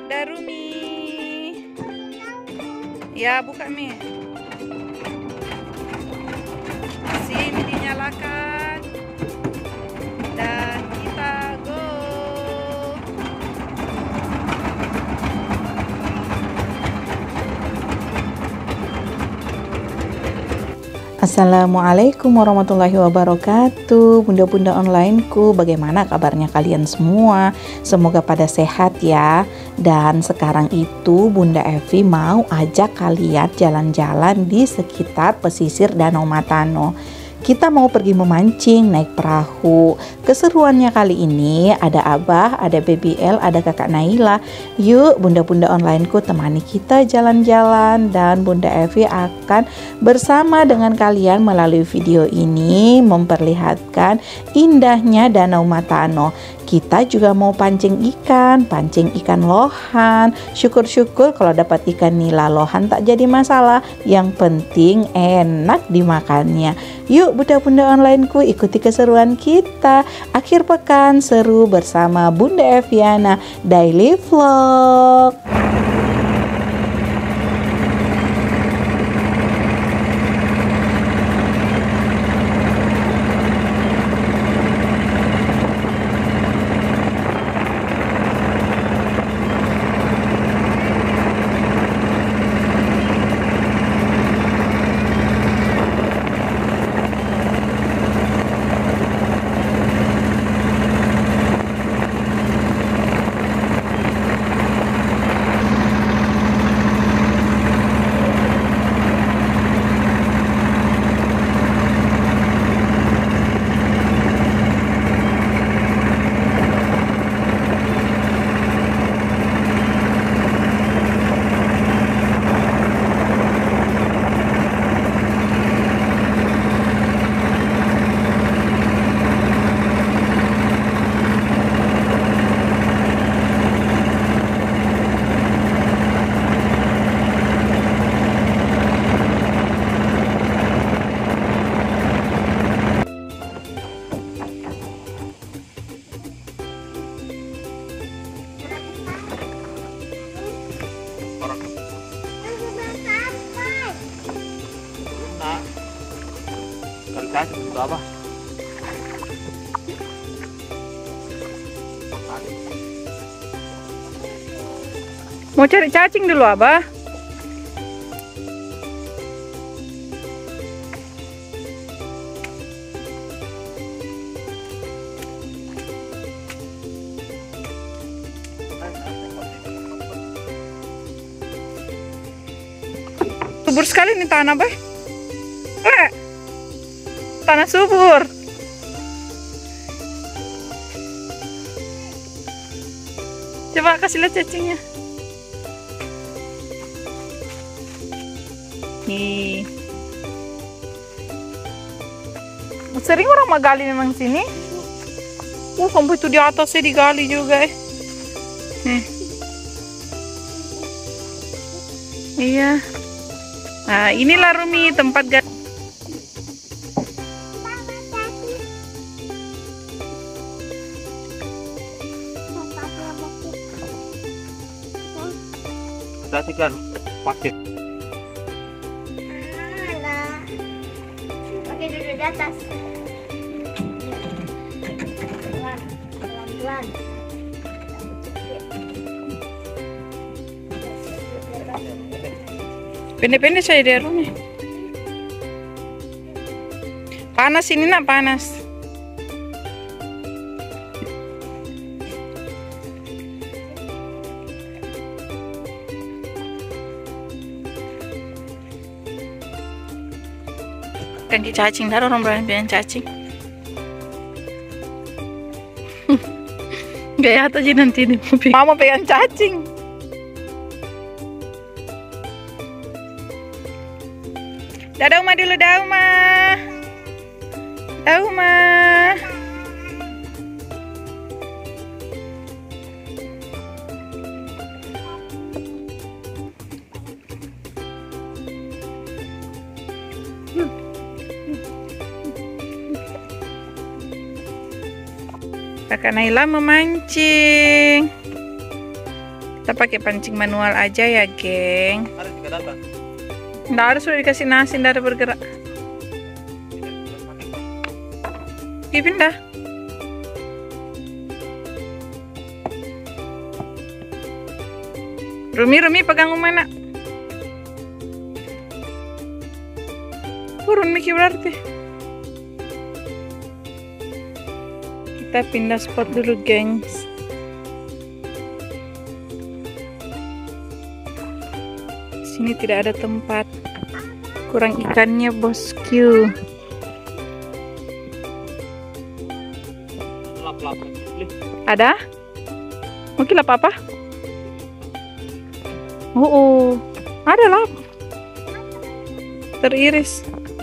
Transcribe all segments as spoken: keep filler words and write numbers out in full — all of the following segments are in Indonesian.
Darumi. Ya, buka Mi. Sini dinyalakan. Dan kita go. Assalamualaikum warahmatullahi wabarakatuh. Bunda-bunda onlineku, bagaimana kabarnya kalian semua? Semoga pada sehat ya. Dan sekarang itu Bunda Evi mau ajak kalian jalan-jalan di sekitar pesisir Danau Matano. Kita mau pergi memancing naik perahu. Keseruannya kali ini ada Abah, ada Baby L, ada Kakak Naila. Yuk bunda-bunda onlineku temani kita jalan-jalan, dan Bunda Evi akan bersama dengan kalian melalui video ini memperlihatkan indahnya Danau Matano. Kita juga mau pancing ikan, pancing ikan lohan. Syukur-syukur kalau dapat ikan nila lohan tak jadi masalah. Yang penting enak dimakannya. Yuk bunda-bunda onlineku, ikuti keseruan kita. Akhir pekan seru bersama Bunda Eviana Daily Vlog. Kasih untuk apa? Mau cari cacing dulu, Abah? Subur sekali nih tanah, Bah. Eh, tanah subur. Coba kasih lihat cacingnya. Nih. Sering orang menggali memang sini. Oh, sampai itu di atasnya digali juga, eh. Nih. Iya. Nah, inilah Rumi tempat gas. Perhatikan pakai. Oke, duduk di atas. Pelan, pelan-pelan. Pendek-pendek saya di Rumi. Panas ini nak, panas. Ganti cacing, dah orang berani pengen cacing. Gaya aja nanti nih. Mama pengen cacing. Dadah Uma dulu, dah Uma. Dah Uma. Kakak Naila memancing. Kita pakai pancing manual aja ya, geng. Ada tiga data. Nggak ada, sudah dikasih nasi, nggak ada bergerak. Dipindah. Rumi, Rumi pegang mana? Turun Miki berarti. Kita pindah spot dulu, gengs. Sini tidak ada tempat. Kurang ikannya, bosku. Lap-lap. Ada? Mungkin lap apa? Oh, oh. Ada lap. Teriris.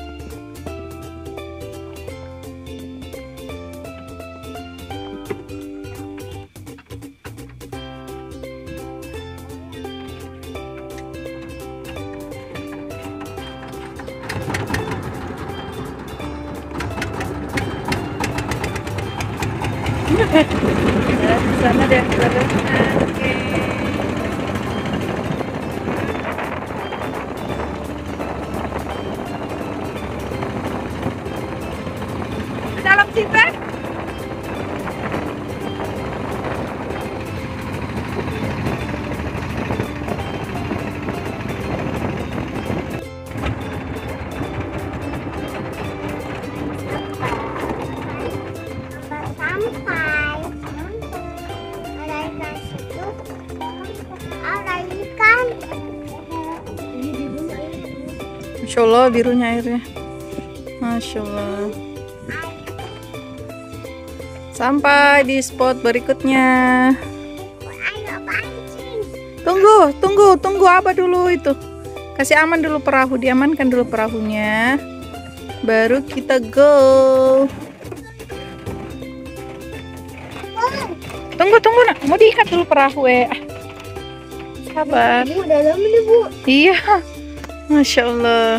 Sana deh, oke. Dalam sipet. Sampai. Ada ikan situ. Ada ikan. Masya Allah, birunya airnya. Masya Allah. Sampai di spot berikutnya. Ayo pancing. Tunggu, tunggu, tunggu apa dulu itu? Kasih aman dulu perahu, diamankan dulu perahunya. Baru kita go. Tunggu, tunggu nak. Mau diikat dulu perahu eh. Sabar. Bu, dalam ini bu. Iya. Masya Allah.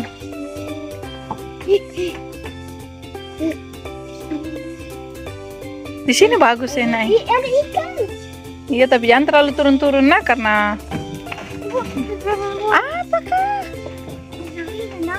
Di sini bagus ya, Nay. Ih, ada ikan. Iya, tapi jangan terlalu turun-turun nah karena Bu, apakah? enak, enak.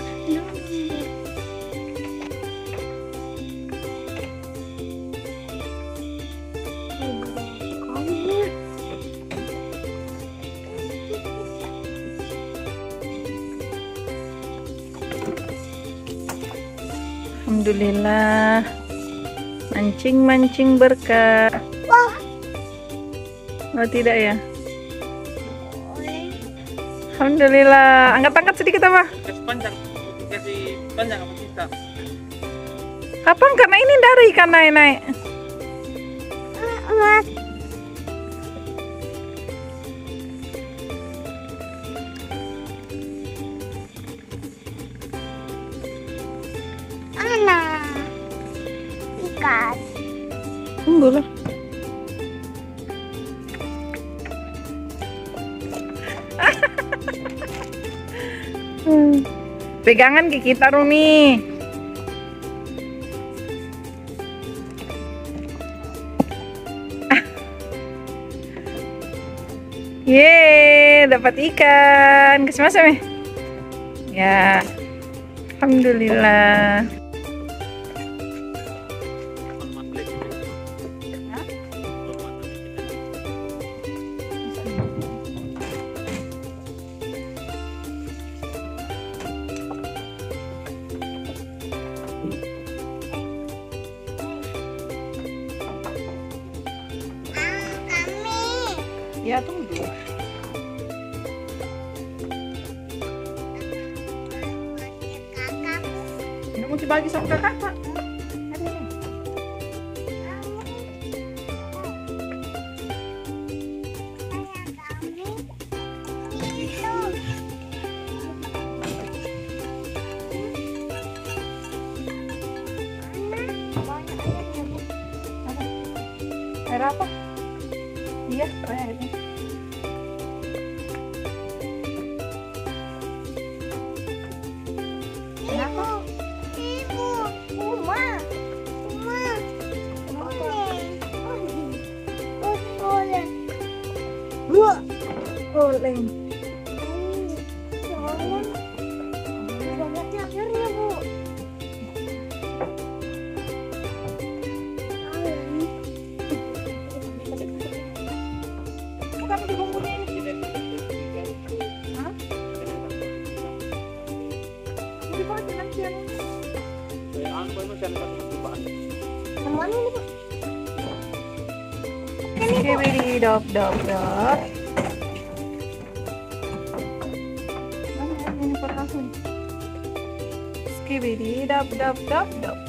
Alhamdulillah. Mancing-mancing berkah. Wah, Oh tidak ya? Alhamdulillah. Angkat-angkat sedikit apa? Kasih panjang. Kasih panjang apa kita? Kapan? Karena ini dari ikan naik-naik. Mas. Mana? Ikan. Tunggu lah. Hmm. Pegangan ke kita, Rumi. Yeay, dapat ikan. Kasih masuk, Mi. Ya. Alhamdulillah. Ya, tunggu. Ini mau dibagi sama kakak, Pak. Ada nih. Air apa? Iya, airnya. Ibu, ibu, Uma, Uma, boleh, boleh, boleh. Oleng. Banyaknya airnya, Bu. Bukan di bumbunya ini. Hah? Di bawah jalan siang. Yang mana ini, Bu? Skibidi dop dop dop. Mana ya ini perahu nih? Skibidi dop dop dop dop.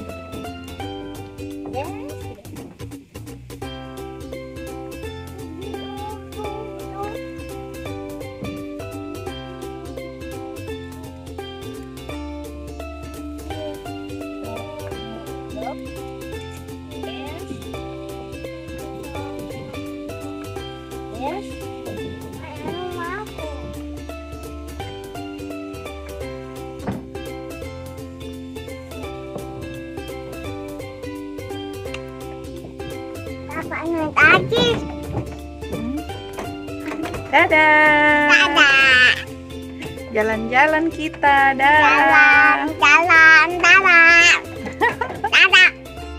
Bapak naik aja. Dadah. Dadah. Jalan-jalan kita, dadah. Jalan, jalan, dadah. Dadah.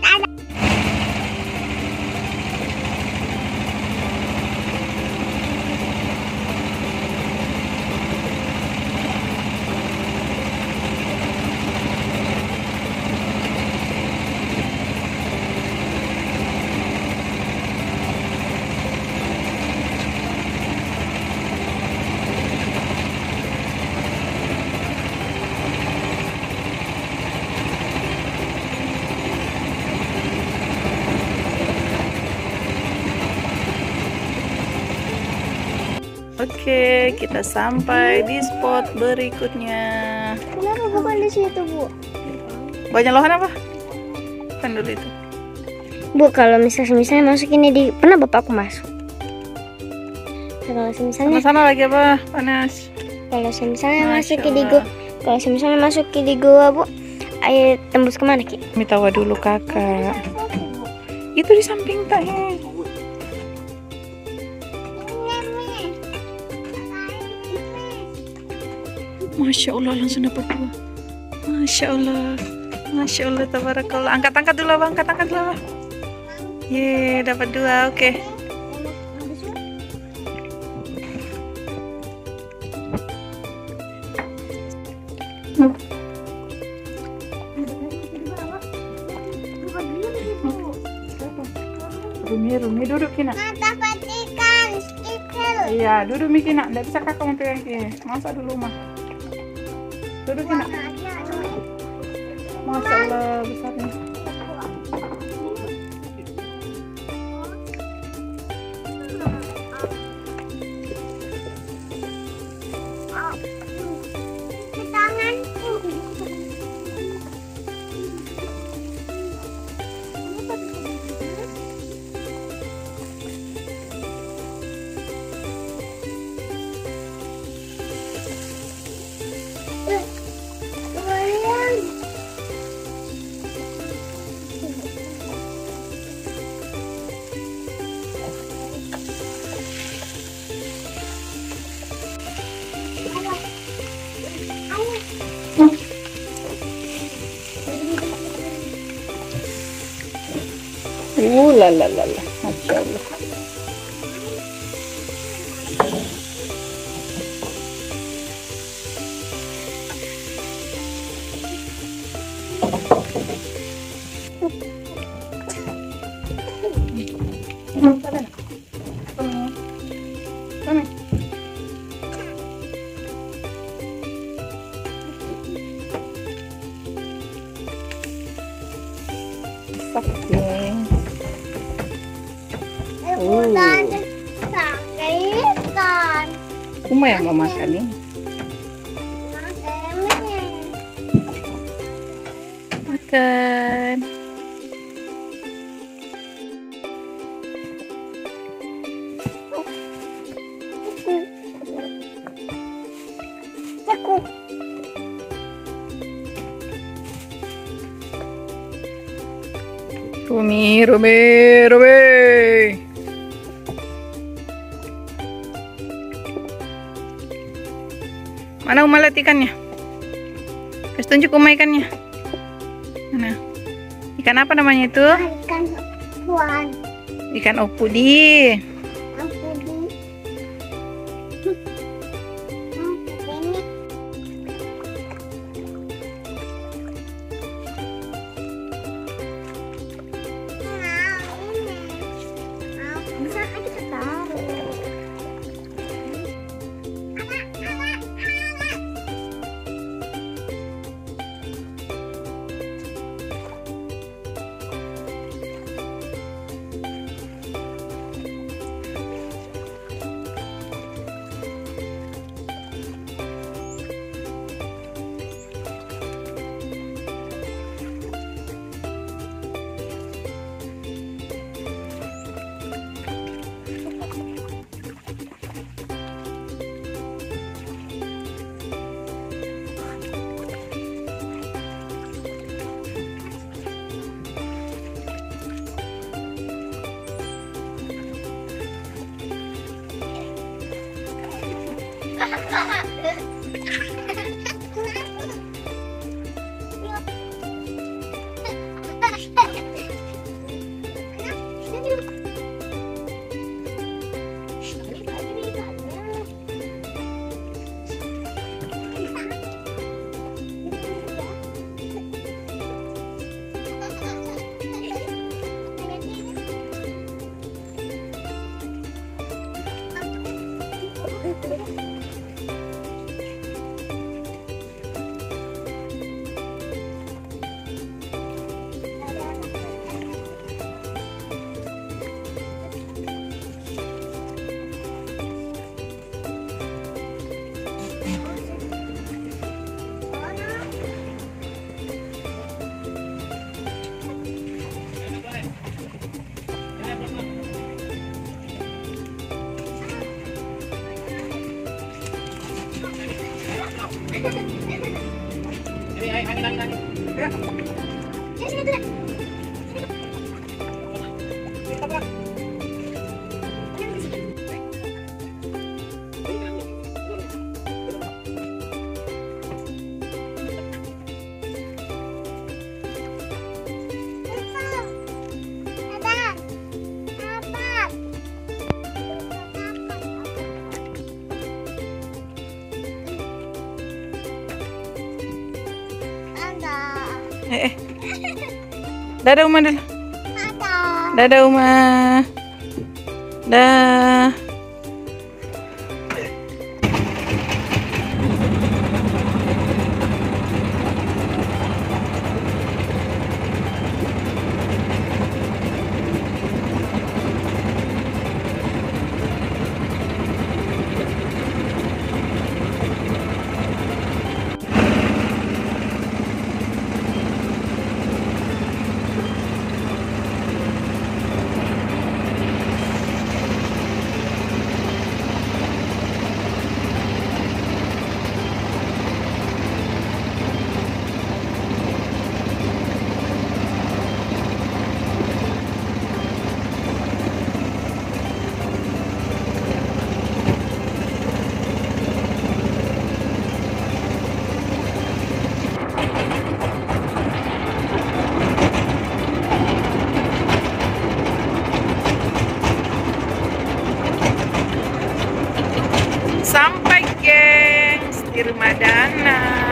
Oke, kita sampai di spot berikutnya. Kenapa bukan di situ, Bu? Banyak lohan apa? Kan dulu itu. Bu, kalau misalnya misalnya masuk ini di pernah bapakku masuk. Kalau misalnya Sana-sana lagi apa? Panas. kalau misalnya Masya masuk di Allah. gua, kalau misalnya masuk di gua, Bu, air tembus kemana, Ki? Mitawa dulu kakak. Itu di samping teh. Masya Allah langsung dapat dua. Masya Allah. Masya Allah tabarakallah. Angkat-angkat dulu abang, angkat-angkat dulu abang. Ye, dapat dua, oke. Rumi, Rumi duduk kina. Dapat ikan, ikan. Iya, duduk mi kina. Nggak bisa kakak mau pegang kini. Masa dulu mah. Duduk kina. Masya Allah besarnya. Di tanganku. Uh, la la la la. Masya Allah. Sakit. Bulan ikan. Uma yang mau makan nih. Makan. Rumi, Rumi, Rumi. Mana Uma lihat ikannya? Kasih tunjuk Uma ikannya. Mana? Ikan apa namanya itu? Ikan tuan. Ikan opudi. Aku di. Ini. Bisa kan kita taruh. Ini angin angin angin. Eh, eh. Dadah Uma dulu. Dadah Uma. Dah. Sampai gengs di rumah Dana.